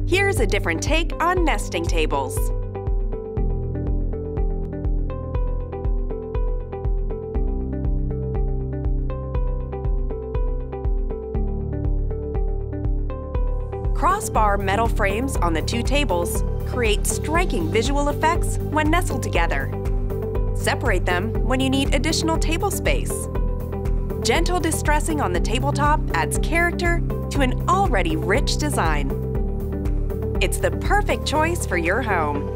Here's a different take on nesting tables. Crossbar metal frames on the two tables create striking visual effects when nestled together. Separate them when you need additional table space. Gentle distressing on the tabletop adds character to an already rich design. It's the perfect choice for your home.